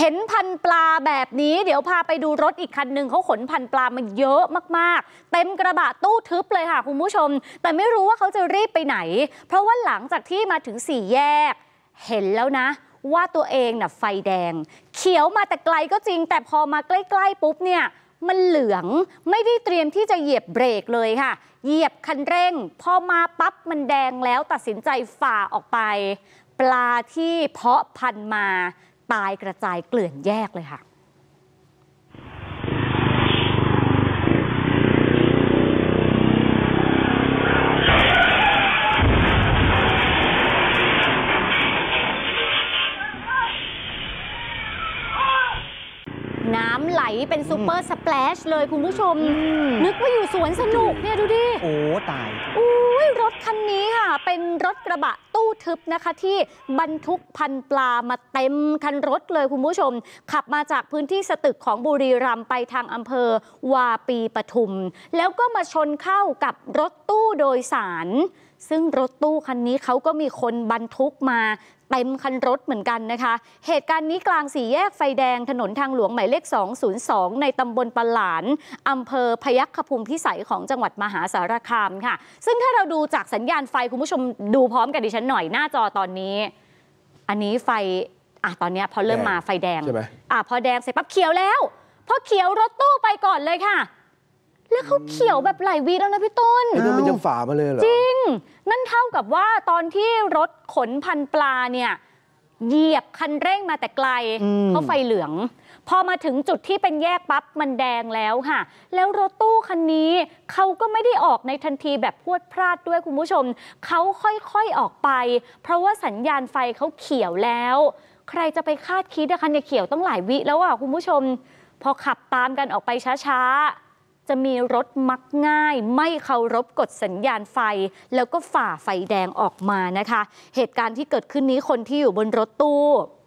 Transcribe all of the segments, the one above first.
เห็นพันปลาแบบนี้เดี๋ยวพาไปดูรถอีกคันหนึ่งเขาขนพันปลามาเยอะมากๆเต็มกระบะตู้ทึบเลยค่ะคุณผู้ชมแต่ไม่รู้ว่าเขาจะรีบไปไหนเพราะว่าหลังจากที่มาถึง4 แยกเห็นแล้วนะว่าตัวเองน่ะไฟแดงเขียวมาแต่ไกลก็จริงแต่พอมาใกล้ๆปุ๊บเนี่ยมันเหลืองไม่ได้เตรียมที่จะเหยียบเบรกเลยค่ะเหยียบคันเร่งพอมาปั๊บมันแดงแล้วตัดสินใจฝ่าออกไปปลาที่เพาะพันธุ์มาตายกระจายเกลื่อนแยกเลยค่ะน้ำไหลเป็นซูเปอร์สแปลชเลยคุณผู้ชมนึกว่าอยู่สวนสนุกเนี่ยดูดิโอ้ตายรถคันนี้ค่ะเป็นรถกระบะตู้ทึบนะคะที่บรรทุกพันปลามาเต็มคันรถเลยคุณผู้ชมขับมาจากพื้นที่สตึกของบุรีรัมย์ไปทางอำเภอวาปีปทุมแล้วก็มาชนเข้ากับรถตู้โดยสารซึ่งรถตู้คันนี้เขาก็มีคนบรรทุกมาเต็มคันรถเหมือนกันนะคะเหตุการณ์นี้กลาง4 แยกไฟแดงถนนทางหลวงหมายเลข202ในตำบลปะหลานอำเภอพยัคฆภูมิพิสัยของจังหวัดมหาสารคามค่ะซึ่งถ้าเราดูจากสัญญาณไฟคุณผู้ชมดูพร้อมกันดิฉันหน่อยหน้าจอตอนนี้อันนี้ไฟตอนนี้พอเริ่มมาไฟแดงใช่ไหมพอแดงเสร็จปั๊บเขียวแล้วพอเขียวรถตู้ไปก่อนเลยค่ะแล้วเขาเขียวแบบหลายวิแล้วนะพี่ต้นนี่มันยังฝ่ามาเลยเหรอจริงนั่นเท่ากับว่าตอนที่รถขนพันปลาเนี่ยเหยียบคันเร่งมาแต่ไกลเขาไฟเหลืองพอมาถึงจุดที่เป็นแยกปั๊บมันแดงแล้วค่ะแล้วรถตู้คันนี้เขาก็ไม่ได้ออกในทันทีแบบพรวดพลาดด้วยคุณผู้ชมเขาค่อยๆออกไปเพราะว่าสัญญาณไฟเขาเขียวแล้วใครจะไปคาดคิดนะคะเนี่ยเขียวต้องหลายวิแล้วอ่ะคุณผู้ชมพอขับตามกันออกไปช้าๆจะมีรถมักง่ายไม่เคารพกฎสัญญาณไฟแล้วก็ฝ่าไฟแดงออกมานะคะเหตุการณ์ที่เกิดขึ้นนี้คนที่อยู่บนรถตู้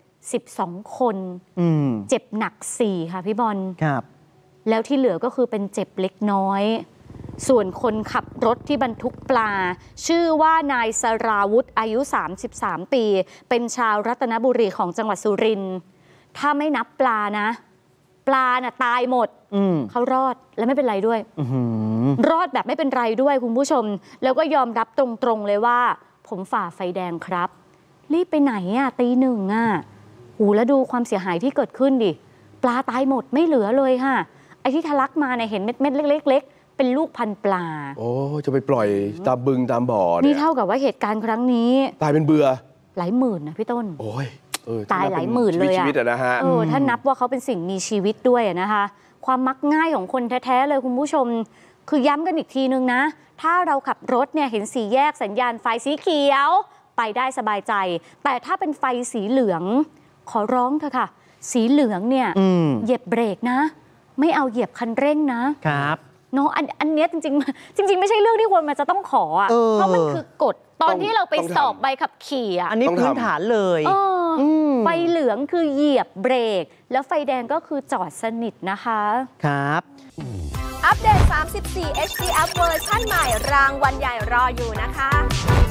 12 คนเจ็บหนัก4ค่ะพี่บอลครับแล้วที่เหลือก็คือเป็นเจ็บเล็กน้อยส่วนคนขับรถที่บรรทุกปลาชื่อว่านายสราวุธอายุ33 ปีเป็นชาวรัตนบุรีของจังหวัดสุรินทร์ถ้าไม่นับปลานะปลาน่ะตายหมดเขารอดและไม่เป็นไรด้วยรอดแบบไม่เป็นไรด้วยคุณผู้ชมแล้วก็ยอมรับตรงๆเลยว่าผมฝ่าไฟแดงครับรีบไปไหนตี 1แล้วดูความเสียหายที่เกิดขึ้นดิปลาตายหมดไม่เหลือเลยค่ะไอ้ที่ทะลักมาเนี่ยเห็นเม็ดเล็กๆเป็นลูกพันปลาโอ้จะไปปล่อยตามบึงตามบ่อนี่เท่ากับว่าเหตุการณ์ครั้งนี้ตายเป็นเบื่อหลายหมื่นนะพี่ต้นโอ้ยตายหลายหมื่นเลยถ้านับว่าเขาเป็นสิ่งมีชีวิตด้วยนะคะความมักง่ายของคนแท้ๆเลยคุณผู้ชมคือย้ำกันอีกทีนึงนะถ้าเราขับรถเนี่ยเห็น4 แยกสัญญาณไฟสีเขียวไปได้สบายใจแต่ถ้าเป็นไฟสีเหลืองขอร้องเถอะค่ะสีเหลืองเนี่ยเหยียบเบรกนะไม่เอาเหยียบคันเร่งนะครับน้องอันนี้จริงไม่ใช่เรื่องที่ควรมันจะต้องขอเพราะมันคือกฎตอนที่เราไปสอบใบขับขี่อันนี้พื้นฐานเลยไฟเหลืองคือเหยียบเบรกแล้วไฟแดงก็คือจอดสนิทนะคะครับอัปเดต34 HD App เวอร์ชั่นใหม่รางวัลใหญ่รออยู่นะคะ